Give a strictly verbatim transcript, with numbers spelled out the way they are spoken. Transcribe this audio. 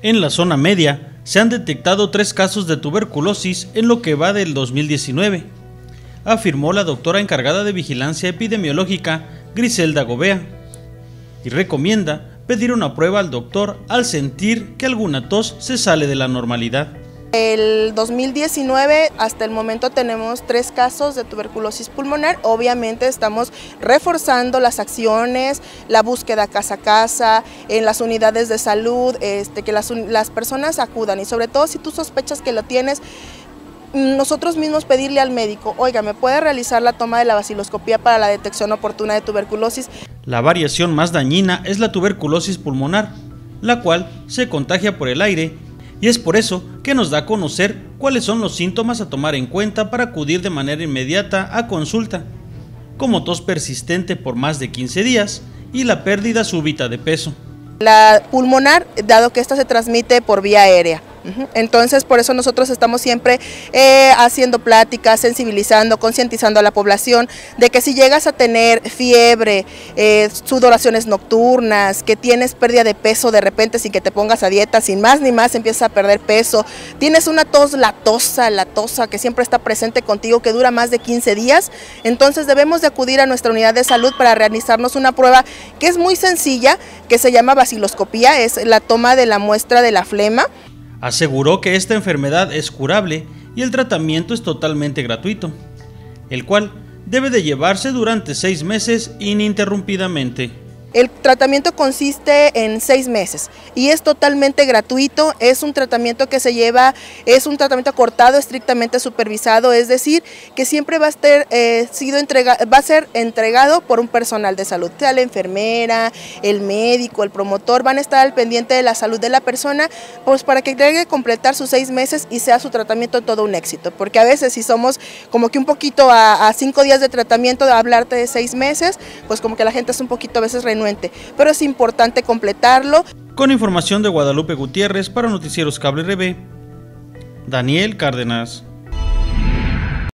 En la zona media se han detectado tres casos de tuberculosis en lo que va del dos mil diecinueve, afirmó la doctora encargada de vigilancia epidemiológica Griselda Gobea, y recomienda pedir una prueba al doctor al sentir que alguna tos se sale de la normalidad. El dos mil diecinueve hasta el momento tenemos tres casos de tuberculosis pulmonar. Obviamente estamos reforzando las acciones, la búsqueda casa a casa, en las unidades de salud, este, que las, las personas acudan, y sobre todo si tú sospechas que lo tienes, nosotros mismos pedirle al médico, oiga, ¿me puede realizar la toma de la vaciloscopía para la detección oportuna de tuberculosis? La variación más dañina es la tuberculosis pulmonar, la cual se contagia por el aire, y es por eso que nos da a conocer cuáles son los síntomas a tomar en cuenta para acudir de manera inmediata a consulta, como tos persistente por más de quince días y la pérdida súbita de peso. La pulmonar, dado que esta se transmite por vía aérea. Entonces, por eso nosotros estamos siempre eh, haciendo pláticas, sensibilizando, concientizando a la población de que si llegas a tener fiebre, eh, sudoraciones nocturnas, que tienes pérdida de peso de repente sin que te pongas a dieta, sin más ni más empiezas a perder peso, tienes una tos latosa, latosa que siempre está presente contigo, que dura más de quince días, entonces debemos de acudir a nuestra unidad de salud para realizarnos una prueba que es muy sencilla, que se llama vaciloscopía, es la toma de la muestra de la flema. Aseguró que esta enfermedad es curable y el tratamiento es totalmente gratuito, el cual debe de llevarse durante seis meses ininterrumpidamente. El tratamiento consiste en seis meses y es totalmente gratuito, es un tratamiento que se lleva, es un tratamiento acordado, estrictamente supervisado, es decir, que siempre va a, estar, eh, sido entrega, va a ser entregado por un personal de salud, sea la enfermera, el médico, el promotor, van a estar al pendiente de la salud de la persona, pues para que llegue a completar sus seis meses y sea su tratamiento todo un éxito, porque a veces si somos como que un poquito a, a cinco días de tratamiento, de hablarte de seis meses, pues como que la gente es un poquito a veces renuente. Pero es importante completarlo. Con información de Guadalupe Gutiérrez para Noticieros Cable R B, Daniel Cárdenas.